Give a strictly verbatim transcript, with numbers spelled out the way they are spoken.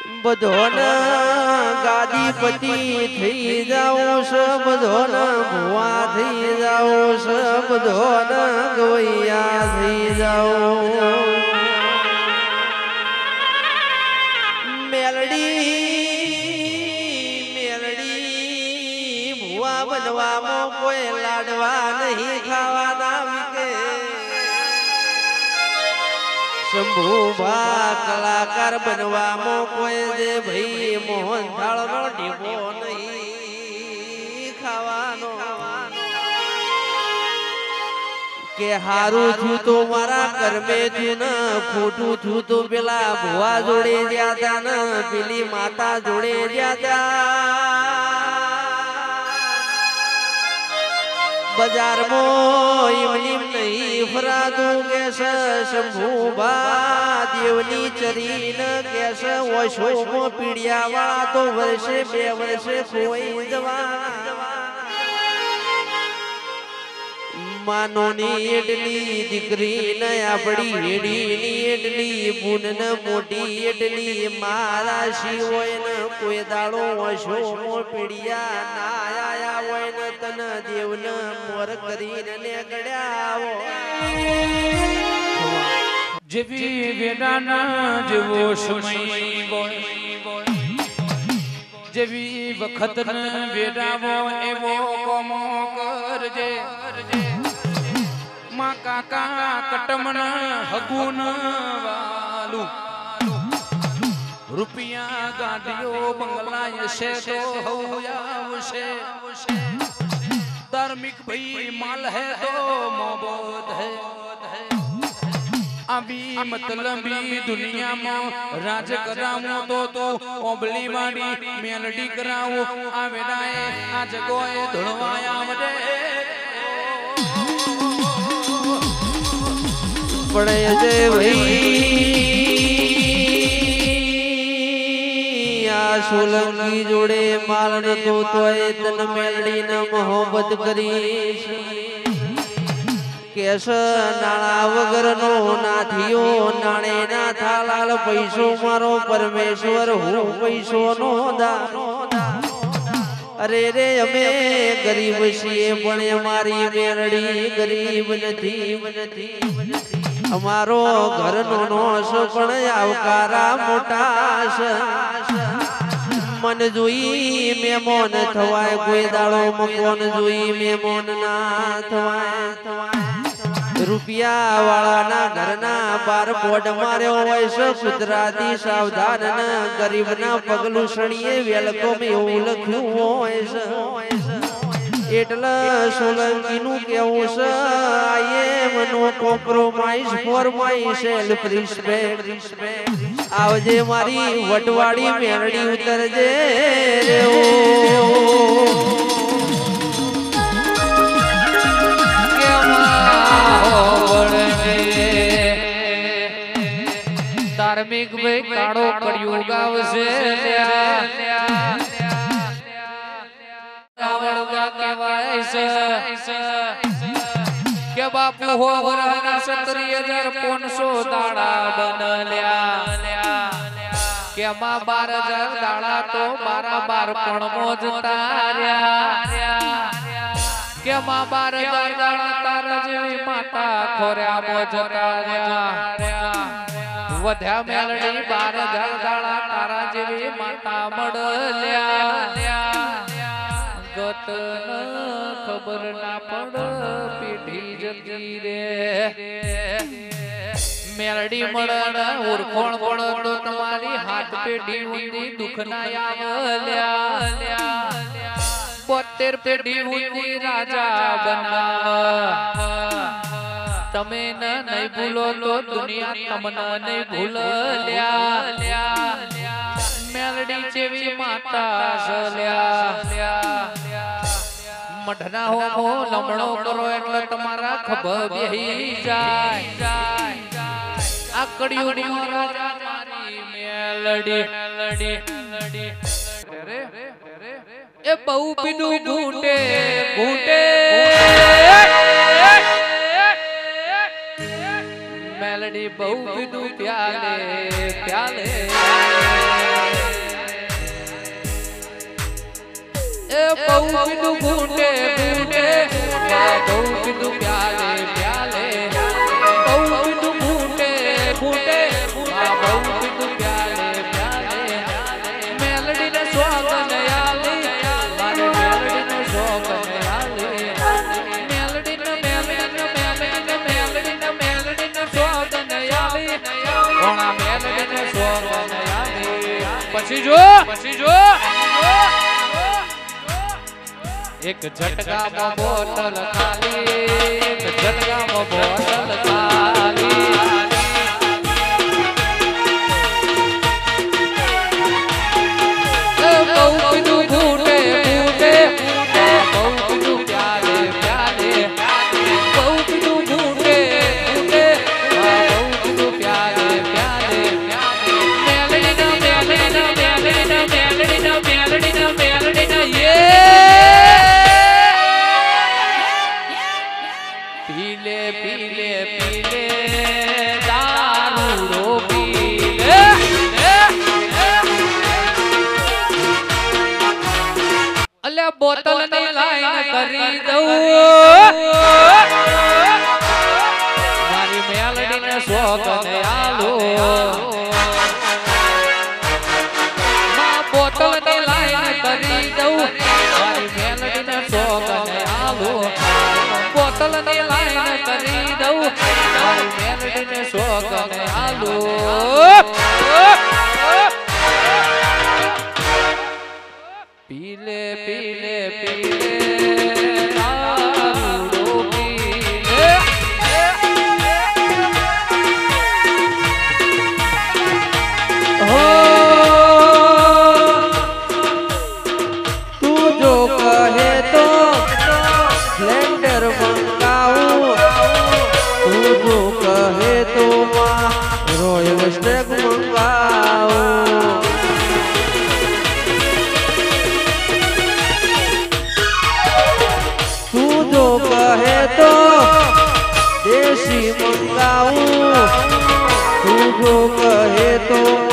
બધોના ગાદીપતિ થઈ જાઉં છે, બધોના ભુવા થઈ જાઉં છે, બધોના ગવૈયા થઈ જાઉં. મેલડી મેલડી ભુવા બનવામાં કોઈ લાડવા નહીં ખાવાના વિકે. શંભુભા કલાકાર બનવામાં કોઈ જે ભાઈ મોહન થાળ નો ઢીબો નહીં ખાવાનો. કે હારું થયું તો મારા કર્મે થયું ને ખોટું થયું તો પેલા ભુવા જોડે જ્યાં ને પેલી માતા જોડે જ્યાં બજારમાં ઇમલીમ નહીં ફરાતું કે છે. શંભુભા દેવની ચરીને કે છે ઓશોમાં પીડિયા વાળા તો વર્ષે બે વર્ષે કોઈ જવા. માનોની એટલી દીકરી ને આપડી હેડીની એટલી બુન ને મોટી એટલી મારા શી હોય ને કોઈ દાડો ઓશોમાં પીડિયા ના આયા હોય ને તને દેવને મોર કરીને નીકળ્યા આવો. જેવી વેડાના જેવો સમય ગોય, જેવી વખત ને વેડાવો એવો કોમો કરજે. માં કાકા કટમન હગુન વાલું રૂપિયા ગાડીઓ બંગલા હશે તો હવયાવશે. ધાર્મિક ભાઈ માલ હે તો મોહબ્બત હે. અભી મતલબી દુનિયામાં રાજ કરાવો તો તો ઓબલી વાડી મેલડી કરાવો. આ વેડાએ આ જગોએ ધોળવાયા વડે પડે છે ભાઈ. આ સોલંકી જોડે માલ નતો તોય તન મેલડીને મોહબ્બત કરીશ. કેસ નાણા વગરનો નાથીઓ નાણે ના થાલાલ પૈસો મારો પરમેશ્વર હું પૈસો નો દાનો. અરે રે અમે ગરીબ છીએ પણ અમારી મેલડી ગરીબ નથી. અમારો ઘરનો નોશ પણ આવકારા મોટા. મન જોઈ મેમોન થવાય કોઈ દાડો મકોન જોઈ મેમોન ના થવાય. રૂપિયા વાળાના ઘરના બાર બોર્ડ માર્યો હોય છે ગુજરાતી સાવધાન ને ગરીબ ના પગલું સણીએ વેલકમ એવું લખ્યું હોય છે. એટલે સોલંકી નું કેવું છે I am no compromise for my self respect. આવજે મારી વટવાડી મેલડી ઉતરજે રે ઓ. ધાર્મિક ભાઈ કાળો કર્યું ગાવશે. કે બાપુ હો વરના સત્તરી હજાર પાંચસો દાડા બનલ્યા. કે માં બાર હજાર દાડા તો બારા બાર પણ મોજ તાર્યા. કે માં બાર હજાર દાડા તારા જેવી માતા ખોર્યા મોજ તાર્યા. વધ્યા મેલડી બાર હજાર દાડા તારા જેવી માતા મળલ્યા. ગત ખબર ના પડ પીઠી જતી રે. મેલડી મળે ઓળખોણ પડે તો તમારી હાથ પેઢી ઊંધી દુઃખ ના આવ્યા. બોતેર પેઢી ઊંધી રાજા બનાવ. તમે નહીં ભૂલો તો દુનિયા તમને નહીં ભૂલ્યા. મેલડી જેવી માતા સલ્યા. મઢના હોમો લમણો કરો એટલે તમારા ખભા બેહી જાય. આકડિયું રાજા મારી મેલડી મેલડી એ બહુ પીધું ઘૂંટે ઘૂંટે. મેલડી બહુ પીધું પ્યાલે પ્યાલે. પીધું ઘૂંટે ઘૂંટે બહુ પીધું પ્યાલે પ્યાલે બહુ પીધું ઘૂંટે ઘૂંટે બહુ પીધું પ્યાલે પ્યાલે મેલડી ને સ્વાગત આલી મારે મેલડી ને સ્વાગત આલી મેલડી ને મેલડી ને મેલડી ને મેલડી ને મેલડી ને સ્વાગત આલી ઓણા મેલડી ને સ્વાગત આલી પછી જો પછી જો એક ઝટકામાં બોતલ ખાલી એક ઝટકામાં બોતલ ખાલી બહુ પીધું ઘૂંટે ઘૂંટે બહુ પીધું પ્યાલે પ્યાલે બહુ પીધું ઘૂંટે ઘૂંટે બહુ પીધું પ્યાલે પ્યાલે મેલડી ના મેલડી ના મેલડી ના મેલડી ના મેલડી ના મેલડી ના યે પીલે પીલે પીલે દારૂડો પીલે અલ્યા બોતલ ની લાઈન કરી દઉં મારી મેલડી ને સ્વાગત આલો માં બોતલ ની લાઈન કરી દઉં મારી મેલડી ને સ્વાગત આલો બોતલ ની લાઈન કરી દઉં મારી મેલડી ને સ્વાગત આલો પીલે પીલે પીલે દારૂડો પીલે હો તું જો કહે તો સ્પ્લેન્ડર મંગાવું તું જો કહે તો માં રોયલ સ્ટેગ મંગાવું તું જો કહે તો દેશી મંગાવું તું જો કહે તો